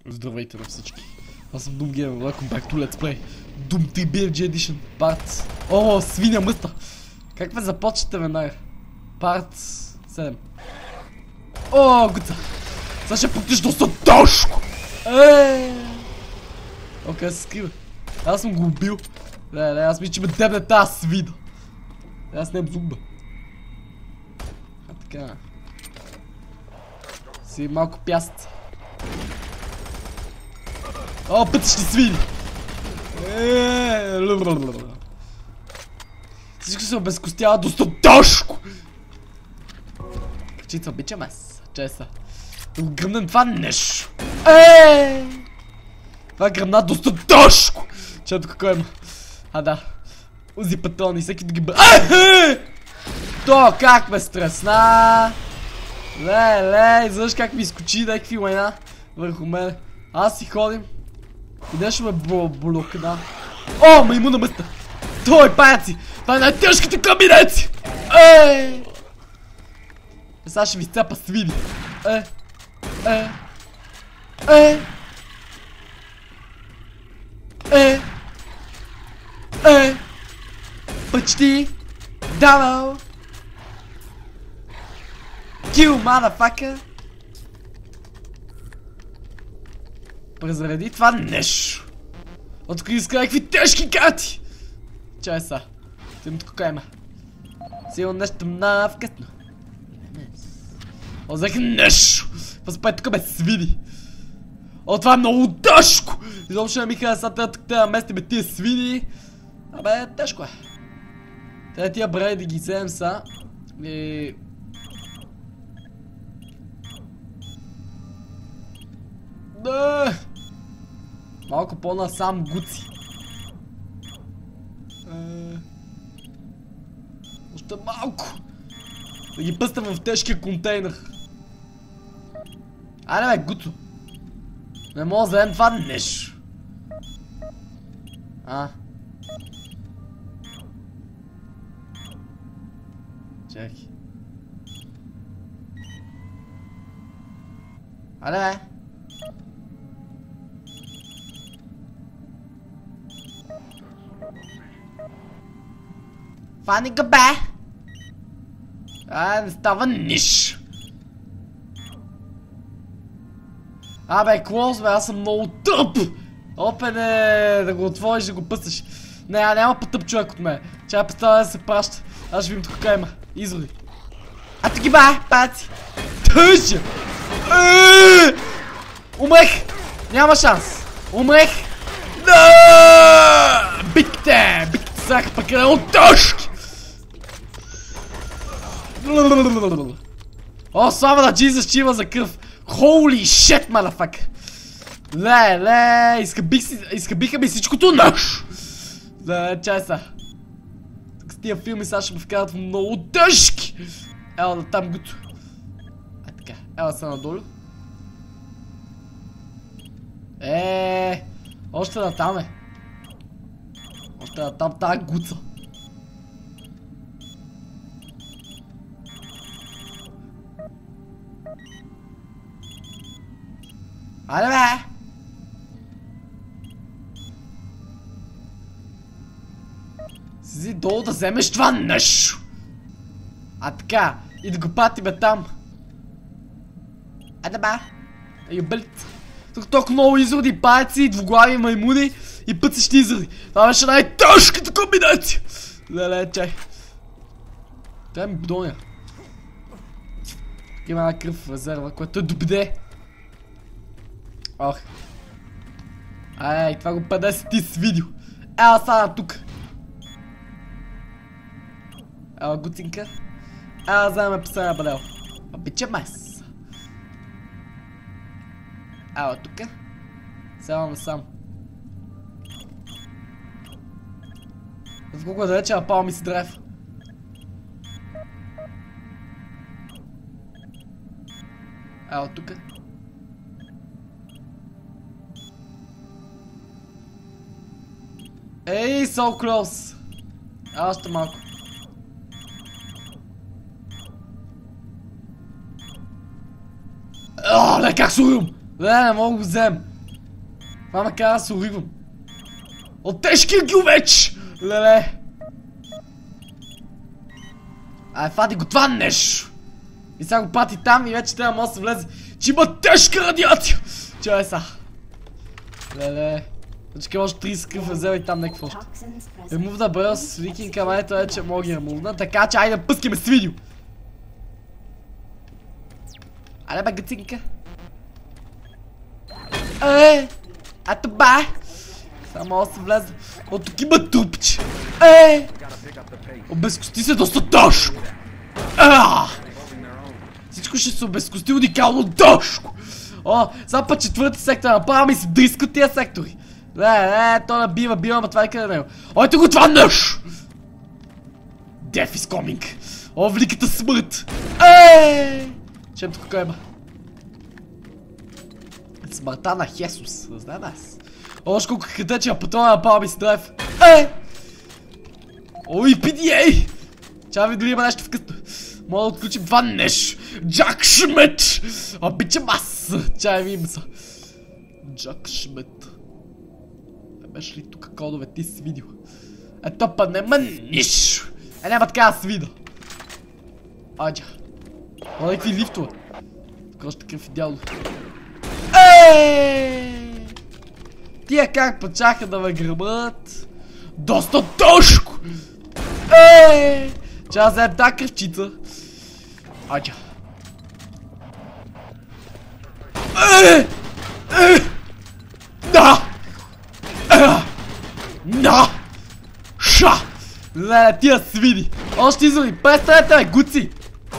Здравейте на всички. Аз съм Doom Gamer, welcome back to Let's Play Doom 3 BFG Edition, Part... О, свиня мъста! Как ме започнете веднага? Part 7. О, гуца! Сега ще потиш доста тежко! Окей, се скрива. Аз съм го убил. Не, аз мисля, че ме дебне тази свида. Аз не зуба. А така. Си малко пясъци. О, пътищи свини! Всичко се обезкостява доста тежко! Кръчица, обичам аз. Чеса. Да го гръмнем това нещо. Това гръмна доста тежко! Чето какво има. А да. Узи патрони, всеки да ги бъде. То как ме стресна! Ле, изведнъж как ми изкочи някакви лайна върху мене. Аз си ходим. И нещо ме блокна. О, маймуна мъста! Той, паяци! Това е най-тежките кабинети! Сега ще ви сцепа свини. Почти! Давал! Kill, motherfucker! Презареди това нещо! Отко иска някакви тежки карти! Чай са. Тим тук има. Сигурно нещо много вкъсно. О, взех нещо! Възпай тук ме свини! О, това е много тежко! Изобщо не ми хареса сега тук тези мести бе тия свини. Абе, тежко е. Трябва тия бради да ги вземем са. И... Да! Малко по-насам гуци. Още малко. Да ги пъстам в тежкия контейнер. Айде бе, гуцо. Не мога да вземем това нещо. Чакай. Айде бе. Фани га бе! Не става нищо. Абе, клоус бе, аз съм много тъп! Опене, да го отвориш, да го пъсаш. Не, няма по-тъп човек от мен. Чай представя да се праща. Аз ще видим тук кака има. Изводи. А таки бе, паци! Тъжа! Умрех! Няма шанс! Умрех! Битките! Битките сега пък е много тежки! О, слава на Jesus, че има за кръв! Holy shit, motherfucker! Ле, изхъбиха ми всичкото нещо! Чай са. Тук с тия филми сега ще ме вкарат в много тежки! Ела да там гуто. Така, ела са надолу. Още да там е. Още да там тая гуца. Айде бе! Си долу да вземеш това нещо! А така, и да го пати бе там. Айде бе! Юбелица! Тук толкова много изроди, паяци, двуглави маймуни и пъцащи изроди. Това беше най-тежката комбинация! Леле, чай. Трябва ми будоня. Има една кръв в резерва, което е добде. Ох. Ай, това го 50 ти с видео. Ела стана тук. Ела гуцинка. Ела вземе писания бадел. Обичам аз. Ела тука. Сега насам. В колко далече напал ми си драйв. Ела тука. Ей, so close! Още малко. Ле, как се урим? Ле, не мога го взем. Това ме кара да се уривам. От тежкия гювеч! Леле! Ай, фади го това нещо! И сега го пати там и вече трябва да се влезе, че има тежка радиация! Чай са! Леле! Значи може 30 кръв взел и там някакво още. Remove the burst, викинг камането вече мога ги ремувна, така че айде да пъскаме с видео! Айде бе гъцинка! Ато ба! Само да се влезе. От тук има трупче! Обезкости се доста тежко! Всичко ще се обезкости уникално тежко! О, сега път четвърти сектор, направо ми се дрискат тия сектори! То набива, ама това е къде него. Ето го това нещо! Death is coming! О, великата смърт! Чем тук има? Смъртта на Хесус, знаем аз. Още колко хитече, а потом направо ми се драйв. Ой, PDA! Чава ви дали има нещо вкъсно. Мога да отключим това нещо. Джак Шмет! Обичам аз! Чай ви има са. Джак Шмет. Беше ли тук кодове ти си видео? Ето па нема нищо. Няма така да си вида. Аджа. О, някакви лифтове. Тук още такъв идеално. Тия как почаха да ме гръмат. Доста тежко! Че аз взем тази кръвчица. Аджа. Да! Да! Ша! Леле, тия свини! Още изводи, представете, гуци!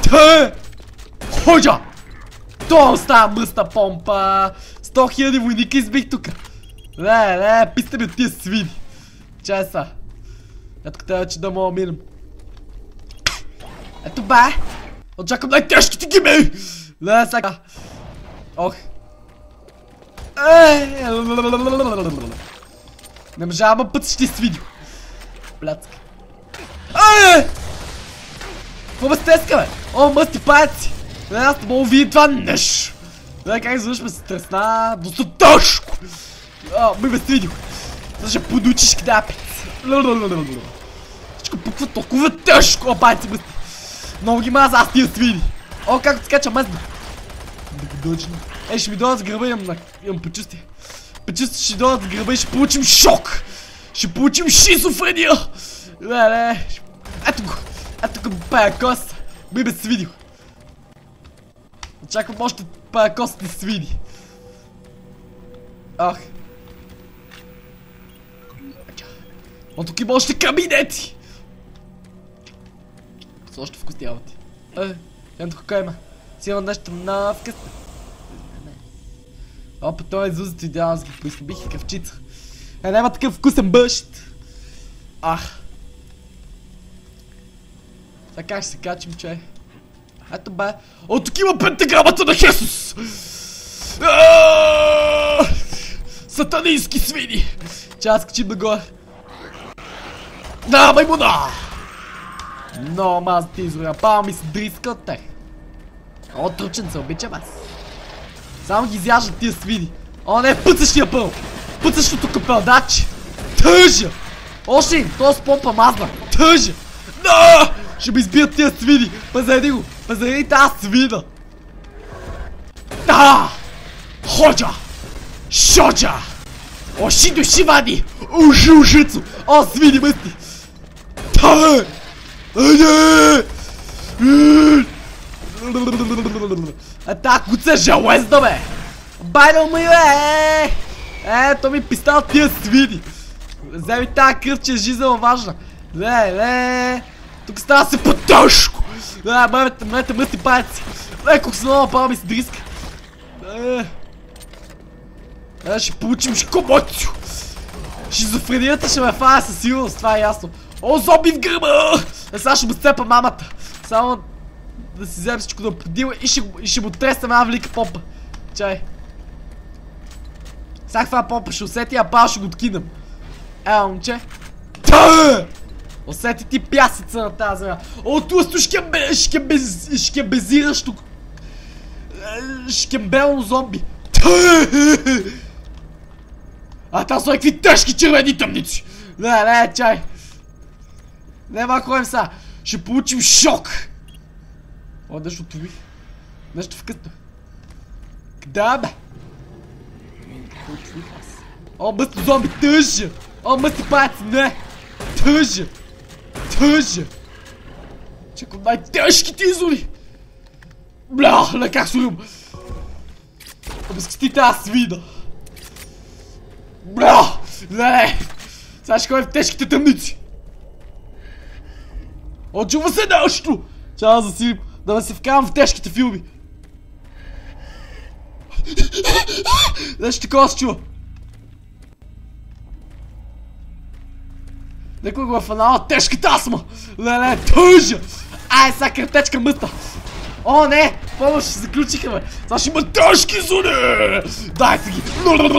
Ходжа! То остава мръсна помпа! 100 000 войника избих тука! Леле, писте ми от тия свини! Чай са! Ето къде вече да мога минем. Ето бе! Очаквам най-тежките ги ми! Леле, сега! Ох! Не можа, ама път ще с видео. Пляцка. Какво ме стеска, бе? О, мъсти паяци! Аз не мога да видя това нещо. Гледай как изведнъж ме се тресна доста тежко. Ми ме с видео. Сега ще подучиш кдапец. Всичко пуква толкова тежко. О, паяци мъсти. Много ги маза аз тия свини. О, как скача мъзди. Да го дължим. Ще ми дойдат с гръба, имам почувствие. Почувствие ще дойдат с гръба и ще получим шок. Ще получим шизофрения. Леле. Ето го пая кост. Би ме свидил. Очаквам още пая костни свини. Ах. О, тук има още кабинети. Са още вкусни работи. Ето тук има. Си има нещо много вкусно. О, по това излизат идеално, аз ги поискам. Бих и къвчица. Няма такъв вкусен бъщ. Сега как ще се качим, че? Ето бе. О, тук има пентаграмата на Хесус! Сатанински свини! Че аз качим нагоре. Да, маймуна! Но, аз ти изгоря. Пава ми се дриска от тех. О, тручен се, обичам аз. Само ги изяждат тия свини. О, не, пъцащия пъл! Пъцащото капелдаче! Тъжа! Още им, то с помпа мазна! Тъжа! Да! Ще ме избият тия свини! Пазари го! Пазари тази свина! Да! Ходжа! Шоджа! Оши души вади! Ужи ужицу! О, свини мъсти! Та! Та куца железна, бе! Байдал ми, бе! Ето ми пистал тия свини! Вземи тази кръв, че е жизненно важна! Ле! Тук става се по-тежко! Мрете мръсни паяци! Колко се много направо ми се дриска! Ще получим шкомотио! Шизофренията ще ме фая със сигурност, това е ясно! О, зомби в гърба! Сега ще му сцепа мамата! Само да си вземем всичко да подима и ще му тресам една велика помпа! Чай! Сега каква помпа ще усети, а пал ще го откинам! Момче! Усети ти пясъца на тази земя! О, тлъсто шкембезиращо шкембелно зомби! А там са някакви тежки червени тъмници! Не, чай! Нема ходим сега! Ще получим шок! О, нещо отвих. Нещо вкъсно. Къде бе? Какво отвих аз? О, мъсти зомби, тъжа! О, мъсти паяци, не! Тъжа! Чакам най-тежките изори! Бля, как сурим! Обезкъстите аз свида! Бля! Не! Сега ще ходим в тежките тъмници! О, чува се нещо! Чава да засилим, да ме се вкарам в тежките филми! Нещо такова се чува! Некой го е фанала тежката астма! Леле, тъжа! Ай, сега картечка мъста! О, не! Помощ, ще заключиха, бе! Сега ще има тежки зони! Дайте ги!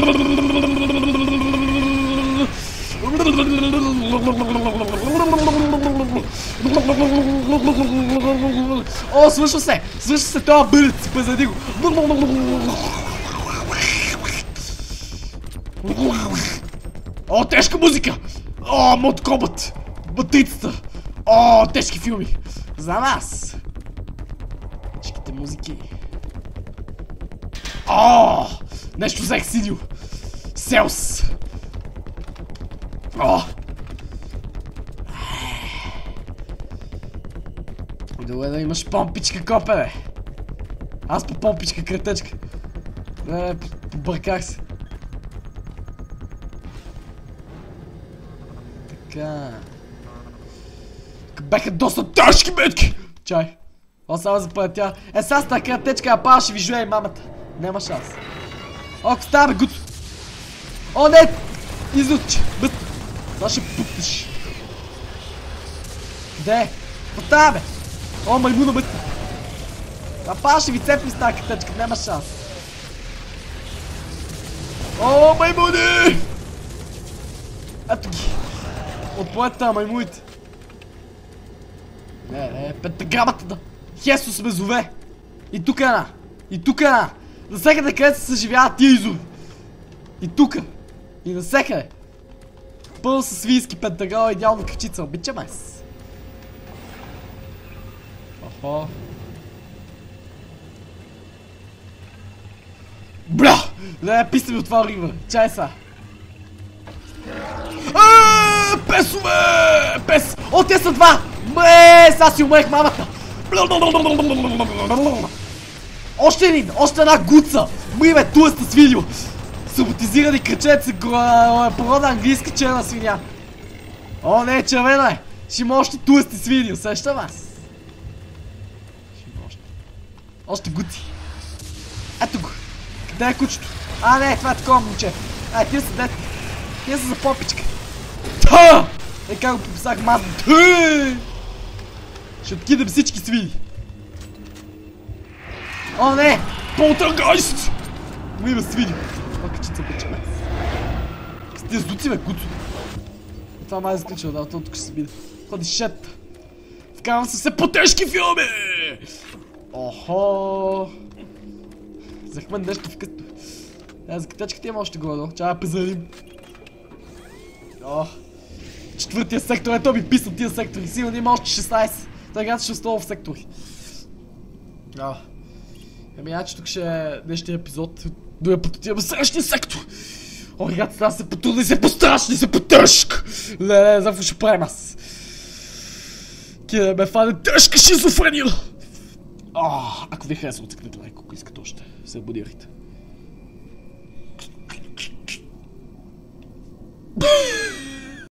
О, свършва се това бъдец, позади го. О, тежка музика. О, Mortal Kombat. Матрицата. О, тежки филми. За нас. Тежките музики. О, нещо взех синьо. Селс. О! Добре да имаш помпичка, копе, бе! Аз по помпичка, кретечка. Не, побърках се. Така... Беха доста тежки метки! Чай. О, само запътя. Сега с тази кретечка, а пава ще ви жуе и мамата. Нема шанс. О, става, бе, гуто! О, не! Изучи! Быстро! Това ще путнеш. Де? Пота, бе! О, маймуна быстро! Папа ще ви цепи с тази катечка, няма шанс. О, маймуни! Ето ги! От планета маймуните. Не, пентаграмата да. Хесус ме зове. И тук една. Насекъде където се съживяват тия изори. И тука. И насекъде. Пълно със свийски пентаграма, идеална кръчица, обичам аз. Охо. Бля! Не, писна ми от това ригва. Чай са. Песове! Пес! О, те са два! Сега си умех мамата! Още един! Още една гуца! Бе, туа сте с видео! Саботизирани кръченци, порода английска черна свиня. О, не, червена е! Ще има още туасти с видео, сещам аз. Ще има още. Още гути. Ето го. Къде е кучето? А, не, това е такова момче. Ай, тия са дете. Тия са за попичка. Та! Е, как го пописах мазно. Ще откидам всички свини. О, не! Полтергайст! Му има свини. Това качица пече, бе. С тия зуци, бе, куцо. Това май е заключил, да, тук ще се види. Ходи шет. Вкарвам се по-тежки филми! Охо! Взехме нещо вкъсно. За катечката има още горе, чай да пазарим. О! Четвъртия сектор, ето ми писна тия сектори. Сигурно има още 16. Така ще остава в сектори. Ами, значи тук ще е днешния епизод. Дойде път отиваме в следващия сектор. О, ребята, трябва да се по-трудно и се по-страшно и се по-тежко. Не, за какво ще правим аз? Кида ме фане тежка шизофрения. Ако ви харесва, отцъкнете лайк, ако искате още. Се абонирайте.